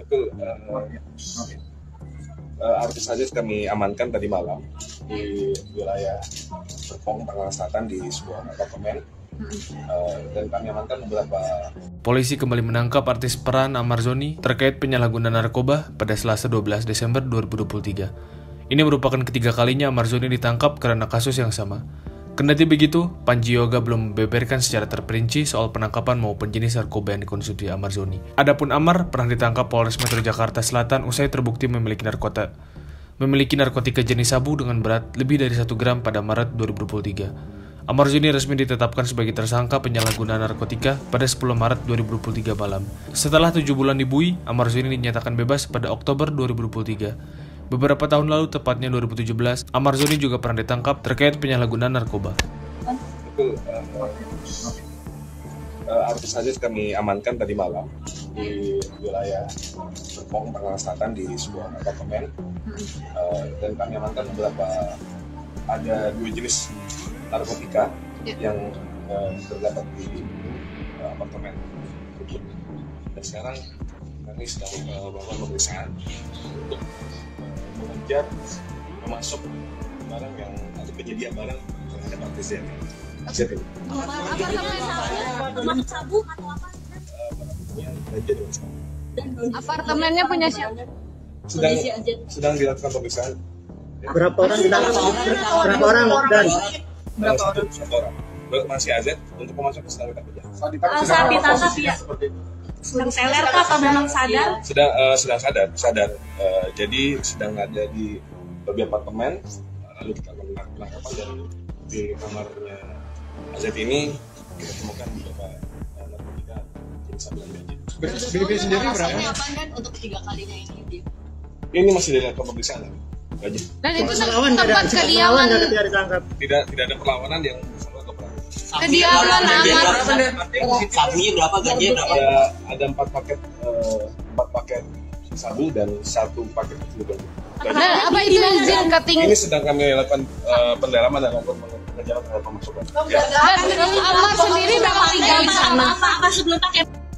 Betul. Artis Azet kami amankan tadi malam di wilayah Serpong, Tangerang Selatan di sebuah apartemen. Dan kami amankan beberapa. Polisi kembali menangkap artis peran Amarzoni terkait penyalahgunaan narkoba pada Selasa 12 Desember 2023. Ini merupakan ketiga kalinya Amarzoni ditangkap karena kasus yang sama. Kendati begitu, Panji Yoga belum membeberkan secara terperinci soal penangkapan maupun jenis narkoba yang dikonsumsi Amarzoni. Adapun Amar pernah ditangkap Polres Metro Jakarta Selatan usai terbukti memiliki narkotika jenis sabu dengan berat lebih dari 1 gram pada Maret 2023. Amarzoni resmi ditetapkan sebagai tersangka penyalahgunaan narkotika pada 10 Maret 2023 malam. Setelah 7 bulan dibui, Amarzoni dinyatakan bebas pada Oktober 2023. Beberapa tahun lalu, tepatnya 2017, Amarzoni juga pernah ditangkap terkait penyalahgunaan narkoba. Betul. Artis Azet kami amankan tadi malam di wilayah Serpong, Tangerang Selatan di sebuah apartemen. Dan kami amankan ada 2 jenis narkotika yang terdapat di apartemen. Dan sekarang kami sedang melakukan pemeriksaan untuk mengejar memasuk barang yang atau penyedia barang terhadap artis ini. Apartemen sabu atau apa? Apartemennya punya siapa? Sedang dilakukan pemeriksaan. Berapa orang ditangkap? Berapa orang dan Satu orang. Masih Azet untuk memasuk ke sedang kita kerja. Saat ditangkap ya. Sedang seler kah atau memang sadar? Sedang sadar. Jadi sedang ada di lobi apartemen, lalu kita melakukan penangkapan dan di kamarnya Azet ini kita temukan beberapa narkotika jenis sabu dan ganja. BP sendiri berapa? Kan untuk 3 kalinya ini? Ini masih dalam pemeriksaan aja. Dan itu tempat kediaman. Tidak ada perlawanan yang bersama keperangan. Kediaman Sabunya berapa, gajinya berapa? Ada 4 paket sabu dan 1 paket ganja. Nah, apa itu izin cutting? Ini sedang kami lakukan pendalaman dan lakukan pengejaran terhadap pemasukan. Dan Amar sendiri memang tinggal di sana. Apa sebelum pakai